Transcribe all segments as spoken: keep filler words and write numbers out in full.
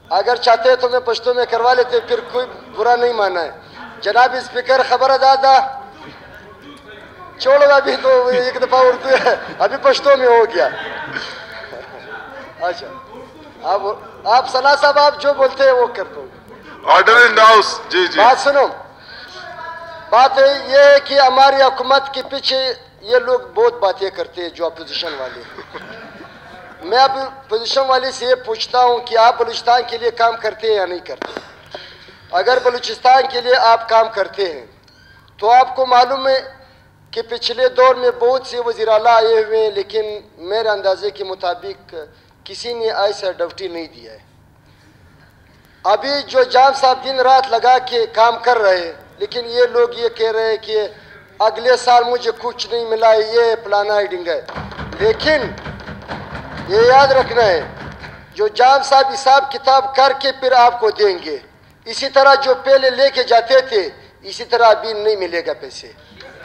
अगर चाहते तो मैं पश्तो में करवा लेते, फिर कोई बुरा नहीं माना है। जनाब स्पीकर खबर अदादा छोड़ो, अभी तो एक दफा उर्दू है, अभी पश्तो में हो गया। अच्छा अब आप सना साहब आप जो बोलते हैं वो कर दो। Order in the house. जी जी बात सुनो, बात ये है कि हमारी हुकूमत के पीछे ये लोग बहुत बातें करते हैं जो अपोजिशन वाले। मैं अब अपोजिशन वाले से ये पूछता हूँ कि आप बलूचिस्तान के लिए काम करते हैं या नहीं करते? अगर बलूचिस्तान के लिए आप काम करते हैं तो आपको मालूम है कि पिछले दौर में बहुत से वज़ीर आला आए हुए हैं, लेकिन मेरे अंदाजे के मुताबिक किसी ने ऐसा ड्यूटी नहीं दिया है। अभी जो जाम साहब दिन रात लगा के काम कर रहे हैं, लेकिन ये लोग ये कह रहे हैं कि अगले साल मुझे कुछ नहीं मिला, ये फलाना हिडिंग है। लेकिन ये याद रखना है, जो जाम साहब हिसाब किताब करके फिर आपको देंगे। इसी तरह जो पहले लेके जाते थे, इसी तरह अभी नहीं मिलेगा पैसे,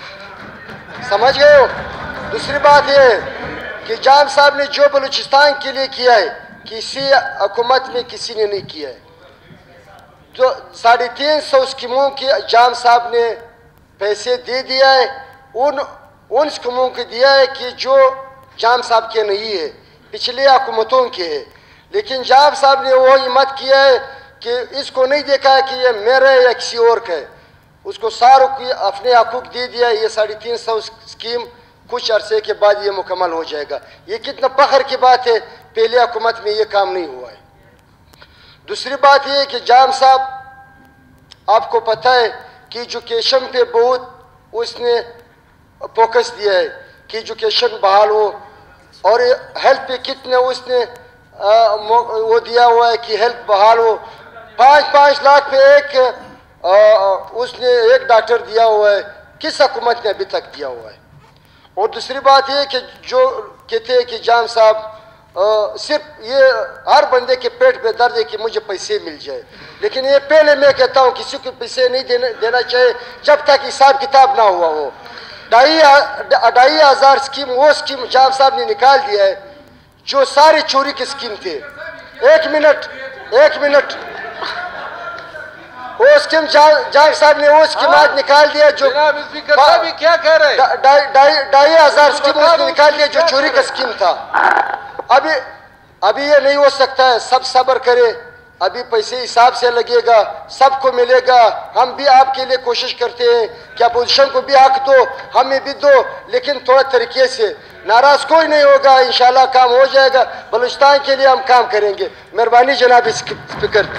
समझ गए हो? दूसरी बात यह है कि जाम साहब ने जो बलूचिस्तान के लिए किया है, किसी हुकूमत में किसी ने नहीं किया है। जो साढ़े तीन सौ स्कीमों की जाम साहब ने पैसे दे दिया है, उन उन स्कीमों को दिया है कि जो जाम साहब के नहीं है, पिछले हुकूमतों के है। लेकिन जाम साहब ने वो हिम्मत किया है कि इसको नहीं देखा है कि ये मेरा या किसी और का है, उसको सारों की अपने हकूक दे दिया। ये साढ़े तीन सौ स्कीम कुछ अरसे के बाद ये मुकम्मल हो जाएगा। ये कितना फख्र की बात है, पहले हुकूमत में ये काम नहीं हुआ है। दूसरी बात ये है कि जाम साहब आपको पता है कि एजुकेशन पे बहुत उसने फोकस दिया है कि एजुकेशन बहाल हो, और हेल्थ पे कितने उसने आ, वो दिया हुआ है कि हेल्थ बहाल हो। पाँच पाँच लाख पे एक आ, उसने एक डॉक्टर दिया हुआ है, किस हुकूमत ने अभी तक दिया हुआ है? और दूसरी बात यह कि जो कहते हैं कि जाम साहब सिर्फ ये हर बंदे के पेट पे दर्द है कि मुझे पैसे मिल जाए, लेकिन ये पहले मैं कहता हूँ किसी को पैसे नहीं देने देना चाहिए जब तक हिसाब किताब ना हुआ हो। ढाई ढाई हज़ार स्कीम वो स्कीम जाम साहब ने निकाल दिया है जो सारी चोरी की स्कीम थे। एक मिनट एक मिनट वो स्कीम जाम साहब ने वो स्कीम आज निकाल दिया जो क्या कह रहे हैं, ढाई हजार स्कीम उसने निकाल दिया जो चोरी का स्कीम था। अभी अभी ये नहीं हो सकता है, सब सब्र करे, अभी पैसे हिसाब से लगेगा, सबको मिलेगा। हम भी आपके लिए कोशिश करते हैं कि अपोजिशन को भी हक दो, हमें भी दो, लेकिन थोड़ा तरीके से। नाराज कोई नहीं होगा, इंशाल्लाह काम हो जाएगा। बलूचिस्तान के लिए हम काम करेंगे। मेहरबानी जनाब स्पीकर।